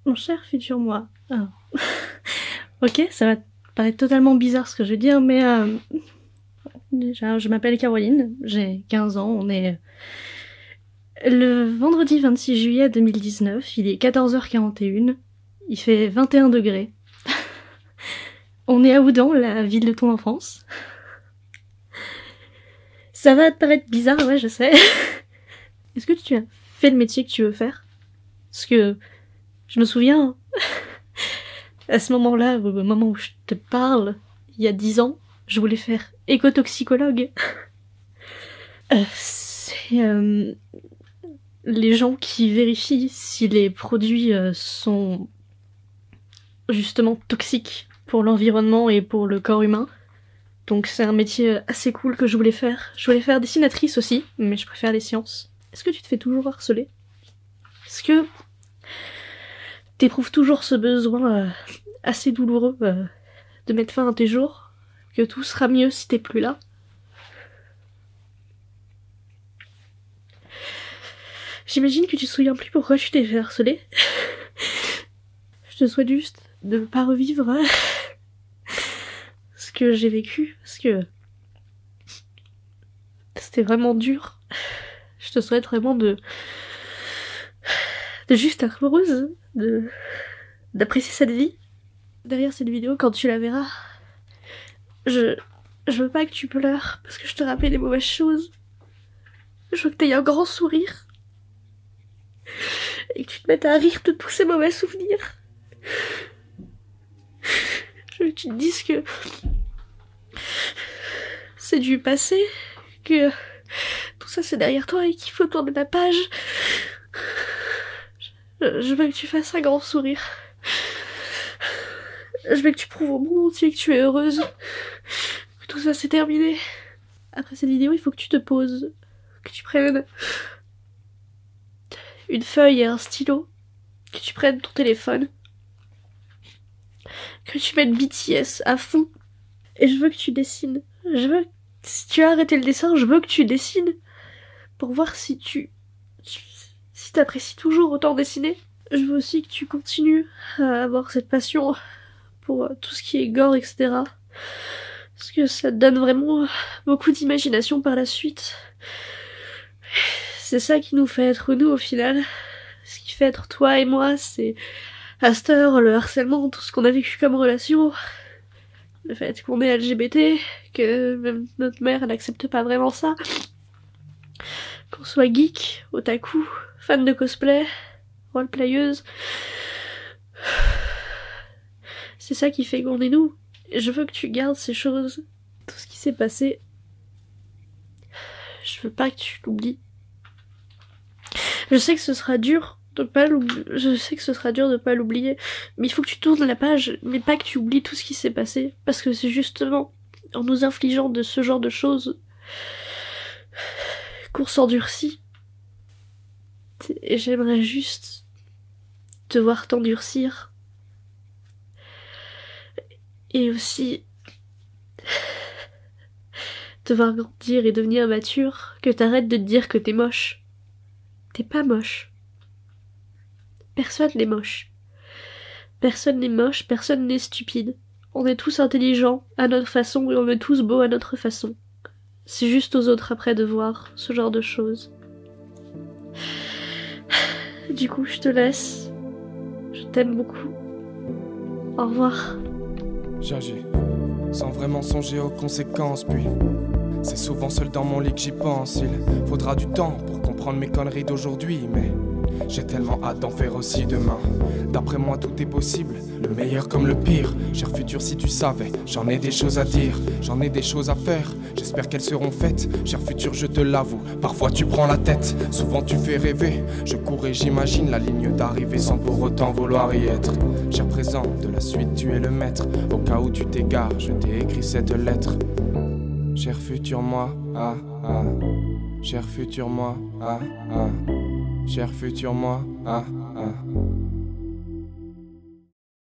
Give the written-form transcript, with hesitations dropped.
Mon cher futur moi. Ah. Ok, ça va te paraître totalement bizarre ce que je vais dire, mais déjà, je m'appelle Caroline, j'ai 15 ans, on est le vendredi 26 juillet 2019, il est 14h41, il fait 21 degrés. On est à Oudan, la ville de ton enfance. Ça va te paraître bizarre, ouais, je sais. Est-ce que tu as fait le métier que tu veux faire? Parce que je me souviens, à ce moment-là, au moment où je te parle, il y a 10 ans, je voulais faire écotoxicologue. C'est les gens qui vérifient si les produits sont justement toxiques pour l'environnement et pour le corps humain. Donc c'est un métier assez cool que je voulais faire. Je voulais faire dessinatrice aussi, mais je préfère les sciences. Est-ce que tu te fais toujours harceler? Est-ce que t'éprouves toujours ce besoin assez douloureux de mettre fin à tes jours? Que tout sera mieux si t'es plus là? J'imagine que tu te souviens plus pourquoi tu t'es fait harceler. Je te souhaite juste de ne pas revivre ce que j'ai vécu, parce que c'était vraiment dur. Je te souhaite vraiment de juste être heureuse, d'apprécier cette vie. Derrière cette vidéo, quand tu la verras, je veux pas que tu pleures, parce que je te rappelle les mauvaises choses. Je veux que t'aies un grand sourire. Et que tu te mettes à rire de tous ces mauvais souvenirs. Je veux que tu te dises que c'est du passé, que tout ça c'est derrière toi et qu'il faut tourner la page. Je veux que tu fasses un grand sourire. Je veux que tu prouves au monde entier que tu es heureuse, que tout ça c'est terminé. Après cette vidéo, il faut que tu te poses, que tu prennes une feuille et un stylo, que tu prennes ton téléphone, que tu mettes BTS à fond, et je veux que tu dessines. Je veux que, si tu as arrêté le dessin, je veux que tu dessines pour voir si si t'apprécies toujours autant dessiner. Je veux aussi que tu continues à avoir cette passion pour tout ce qui est gore, etc. Parce que ça te donne vraiment beaucoup d'imagination par la suite. C'est ça qui nous fait être nous au final. Ce qui fait être toi et moi, c'est à cette heure, le harcèlement, tout ce qu'on a vécu comme relation. Le fait qu'on est LGBT, que même notre mère elle accepte pas vraiment ça. Qu'on soit geek, otaku, fan de cosplay, roleplayeuse. C'est ça qui fait qu'on est nous. Et je veux que tu gardes ces choses. Tout ce qui s'est passé. Je veux pas que tu l'oublies. Je sais que ce sera dur de pas l'oublier. Je sais que ce sera dur de pas l'oublier. Mais il faut que tu tournes la page, mais pas que tu oublies tout ce qui s'est passé. Parce que c'est justement en nous infligeant de ce genre de choses qu'on s'endurcit. Et j'aimerais juste te voir t'endurcir. Et aussi te voir grandir et devenir mature. Que t'arrêtes de te dire que t'es moche. T'es pas moche. Personne n'est moche. Personne n'est moche, personne n'est stupide. On est tous intelligents à notre façon et on est tous beaux à notre façon. C'est juste aux autres après de voir ce genre de choses. Du coup, je te laisse. Je t'aime beaucoup. Au revoir. J'agis sans vraiment songer aux conséquences, puis c'est souvent seul dans mon lit que j'y pense. Il faudra du temps pour comprendre mes conneries d'aujourd'hui, mais j'ai tellement hâte d'en faire aussi demain. D'après moi tout est possible, le meilleur comme le pire. Cher futur, si tu savais, j'en ai des choses à dire, j'en ai des choses à faire. J'espère qu'elles seront faites, cher futur, je te l'avoue. Parfois tu prends la tête, souvent tu fais rêver. Je cours et j'imagine la ligne d'arrivée sans pour autant vouloir y être. Cher présent, de la suite tu es le maître. Au cas où tu t'égares, je t'ai écrit cette lettre. Cher futur moi, ah ah. Cher futur moi, ah ah. Cher futur moi, ah ah.